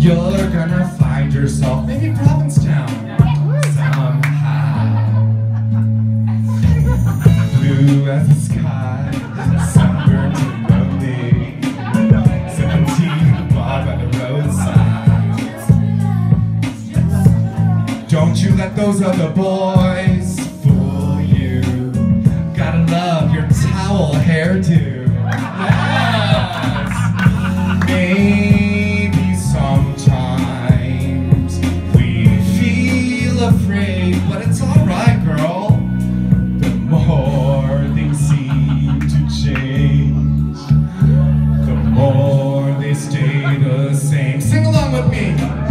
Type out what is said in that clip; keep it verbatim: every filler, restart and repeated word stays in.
You're gonna find yourself maybe Provincetown somehow. Blue as the sky, sunburned and lonely, seventeen bar by the roadside. Don't you let those other boys fool you. Gotta love your towel hairdo. Yes. Maybe sometimes we feel afraid, but it's alright, girl. The more things seem to change, the more they stay the same. Sing along with me.